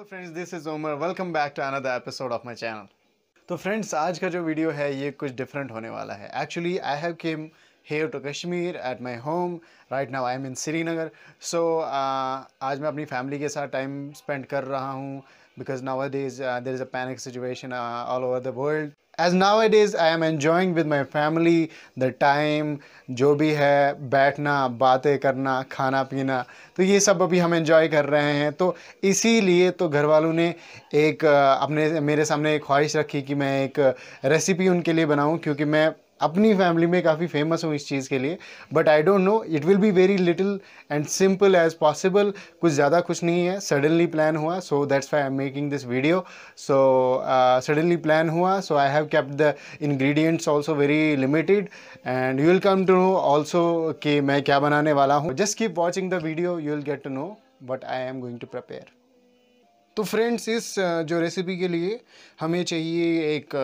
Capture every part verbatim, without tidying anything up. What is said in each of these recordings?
Hello friends, this is Umar. Welcome back to another episode of my channel. तो friends, आज का जो video है ये कुछ डिफरेंट होने वाला है। Actually I have came here to Kashmir at my home. Right now I am in Srinagar. So uh, आज मैं अपनी फैमिली के साथ टाइम स्पेंड कर रहा हूँ because nowadays uh, there is a panic situation uh, all over the world. As nowadays I am enjoying with my family the time, जो भी है बैठना, बातें करना, खाना पीना, तो ये सब अभी हम एंजॉय कर रहे हैं। तो इसीलिए तो घर वालों ने एक अपने मेरे सामने एक ख्वाहिश रखी कि मैं एक रेसिपी उनके लिए बनाऊं, क्योंकि मैं अपनी फैमिली में काफ़ी फेमस हूँ इस चीज़ के लिए। But I don't know, it will be very little and simple as possible. कुछ ज़्यादा कुछ नहीं है, सडनली प्लान हुआ, so that's why I am making this video. So suddenly plan हुआ, so I have kept the ingredients also very limited and you will come to know also कि मैं क्या बनाने वाला हूँ। Just keep watching the video, you will get to know what I am going to prepare. तो friends, इस जो recipe के लिए हमें चाहिए एक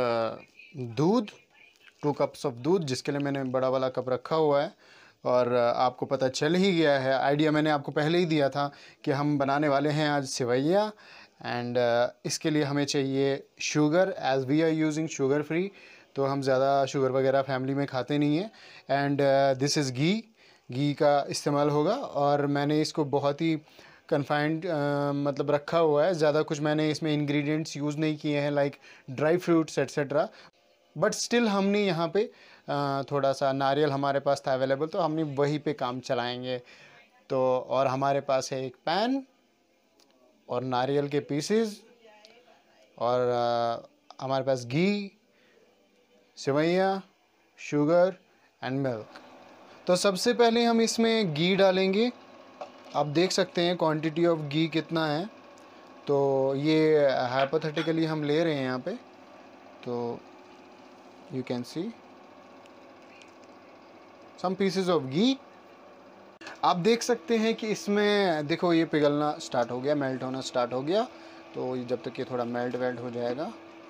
दूध, टू कप्स ऑफ दूध, जिसके लिए मैंने बड़ा वाला कप रखा हुआ है। और आपको पता चल ही गया है, आइडिया मैंने आपको पहले ही दिया था कि हम बनाने वाले हैं आज सेवैया। एंड इसके लिए हमें चाहिए sugar, as we are using sugar free, तो हम ज़्यादा शुगर वगैरह फैमिली में खाते नहीं हैं। एंड दिस इज़ घी, घी का इस्तेमाल होगा। और मैंने इसको बहुत ही कन्फाइंड uh, मतलब रखा हुआ है, ज़्यादा कुछ मैंने इसमें इंग्रेडिएंट्स यूज़ नहीं किए हैं like dry fruits etcetera. But still हमने यहाँ पे थोड़ा सा नारियल हमारे पास था अवेलेबल, तो हमने वहीं पे काम चलाएंगे। तो और हमारे पास है एक पैन और नारियल के पीसेस, और आ, हमारे पास घी, सेवैया, शुगर एंड मिल्क। तो सबसे पहले हम इसमें घी डालेंगे। आप देख सकते हैं क्वांटिटी ऑफ घी कितना है। तो ये हाइपोथेटिकली हम ले रहे हैं यहाँ पे, तो you can see some pieces of ghee। आप देख सकते हैं कि इसमें देखो ये पिघलना स्टार्ट हो गया, मेल्ट होना स्टार्ट हो गया। तो जब तक ये थोड़ा मेल्ट वेल्ट हो जाएगा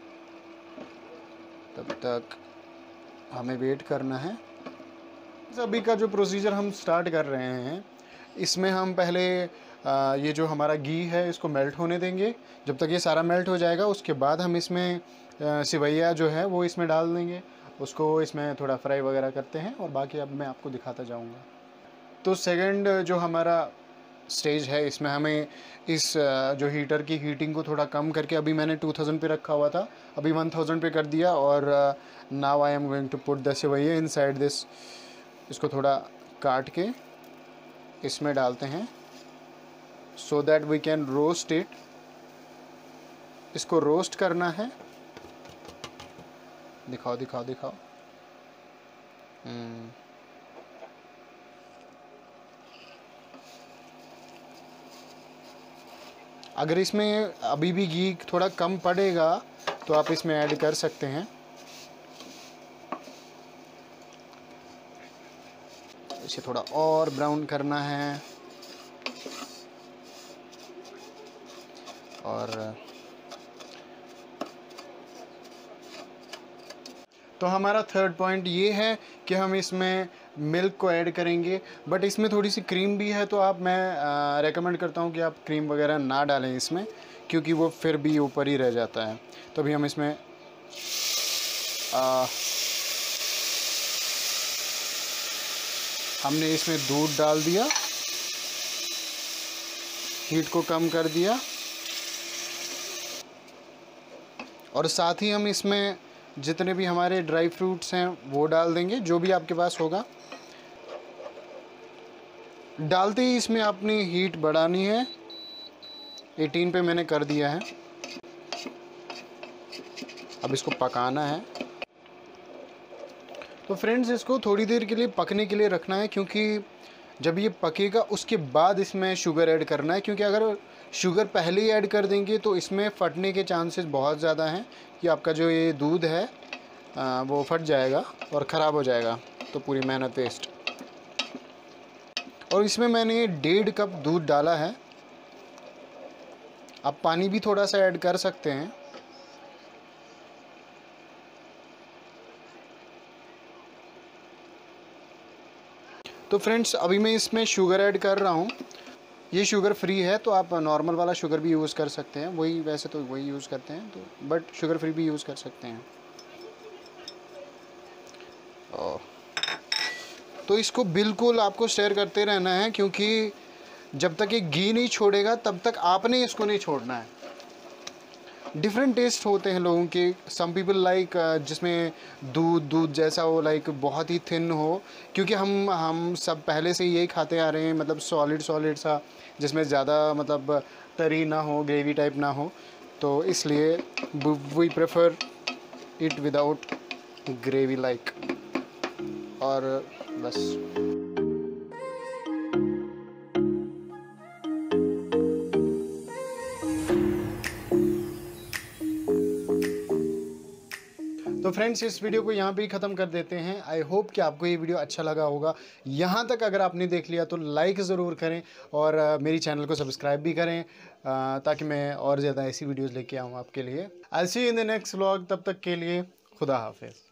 तब तक हमें वेट करना है। अभी का जो प्रोसीजर हम स्टार्ट कर रहे हैं, इसमें हम पहले आ, ये जो हमारा घी है इसको मेल्ट होने देंगे। जब तक ये सारा मेल्ट हो जाएगा उसके बाद हम इसमें सेवैया जो है वो इसमें डाल देंगे, उसको इसमें थोड़ा फ्राई वगैरह करते हैं और बाकी अब मैं आपको दिखाता जाऊंगा। तो सेकंड जो हमारा स्टेज है, इसमें हमें इस जो हीटर की हीटिंग को थोड़ा कम करके, अभी मैंने टू थाउज़ेंड पे रखा हुआ था, अभी वन थाउज़ेंड पे कर दिया। और now I am going to put the sevaiyan inside this. इसको थोड़ा काट के इसमें डालते हैं so that we can roast it. इसको रोस्ट करना है। दिखाओ दिखाओ दिखाओ। hmm. अगर इसमें अभी भी घी थोड़ा कम पड़ेगा तो आप इसमें ऐड कर सकते हैं। इसे थोड़ा और ब्राउन करना है। और तो हमारा थर्ड पॉइंट ये है कि हम इसमें मिल्क को ऐड करेंगे। बट इसमें थोड़ी सी क्रीम भी है, तो आप मैं रेकमेंड करता हूँ कि आप क्रीम वगैरह ना डालें इसमें, क्योंकि वो फिर भी ऊपर ही रह जाता है। तो अभी हम इसमें आ, हमने इसमें दूध डाल दिया, हीट को कम कर दिया, और साथ ही हम इसमें जितने भी हमारे ड्राई फ्रूट्स हैं वो डाल देंगे, जो भी आपके पास होगा। डालते ही इसमें अपनी हीट बढ़ानी है, एटीन पे मैंने कर दिया है। अब इसको पकाना है। तो फ्रेंड्स, इसको थोड़ी देर के लिए पकने के लिए रखना है, क्योंकि जब ये पकेगा उसके बाद इसमें शुगर ऐड करना है। क्योंकि अगर शुगर पहले ही ऐड कर देंगे तो इसमें फटने के चांसेस बहुत ज़्यादा हैं कि आपका जो ये दूध है आ, वो फट जाएगा और ख़राब हो जाएगा, तो पूरी मेहनत वेस्ट। और इसमें मैंने डेढ़ कप दूध डाला है। आप पानी भी थोड़ा सा ऐड कर सकते हैं। तो फ्रेंड्स, अभी मैं इसमें शुगर ऐड कर रहा हूँ। ये शुगर फ्री है, तो आप नॉर्मल वाला शुगर भी यूज़ कर सकते हैं, वही वैसे तो वही यूज़ करते हैं, तो बट शुगर फ्री भी यूज़ कर सकते हैं। तो इसको बिल्कुल आपको स्टर करते रहना है, क्योंकि जब तक ये घी नहीं छोड़ेगा तब तक आपने इसको नहीं छोड़ना है। डिफरेंट टेस्ट होते हैं लोगों के। सम पीपल लाइक जिसमें दूध दूध जैसा हो, लाइक बहुत ही थिन हो, क्योंकि हम हम सब पहले से यही खाते आ रहे हैं, मतलब सॉलिड सॉलिड सा, जिसमें ज़्यादा मतलब तरी ना हो, ग्रेवी टाइप ना हो, तो इसलिए we prefer it without gravy like. और बस तो फ्रेंड्स, इस वीडियो को यहाँ पे ही ख़त्म कर देते हैं। आई होप कि आपको ये वीडियो अच्छा लगा होगा। यहाँ तक अगर आपने देख लिया तो लाइक ज़रूर करें, और uh, मेरी चैनल को सब्सक्राइब भी करें, uh, ताकि मैं और ज़्यादा ऐसी वीडियोज़ लेके आऊँ आपके लिए। I see you in the next vlog. तब तक के लिए खुदा हाफिज़।